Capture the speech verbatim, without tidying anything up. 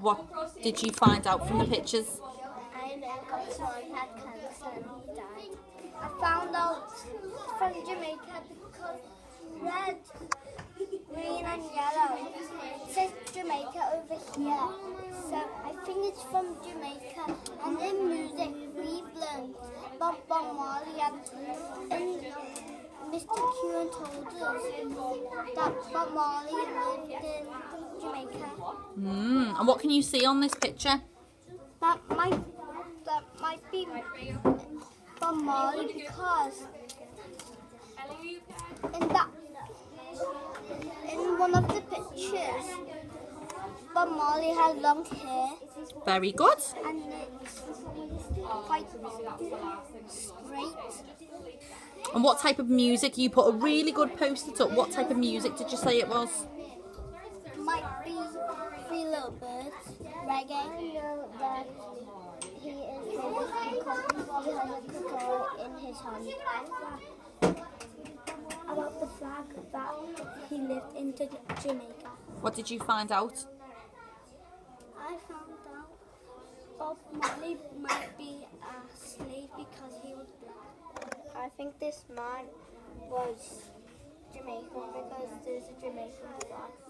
What did you find out from the pictures? I know Bob Marley had cancer and he died. I found out from Jamaica because red, green and yellow. It says Jamaica over here. So I think it's from Jamaica. And in music we've learned Bob, Bob Marley and, and Mister Kieran told us that Bob Marley lived in Jamaica. Mm. And what can you see on this picture? That might that might be Bob Marley because in that in one of the pictures Bob Marley had long hair Very good. and it's quite straight. And what type of music? You put a really good post-it up. What type of music did you say it was? Might be Three Little Birds, reggae. I know that he is famous because he has a guitar in his hand. About the flag that he lived in Jamaica. What did you find out? I found out Bob Marley might be a slave because he was black. I think this man was Jamaican because there's a Jamaican flag.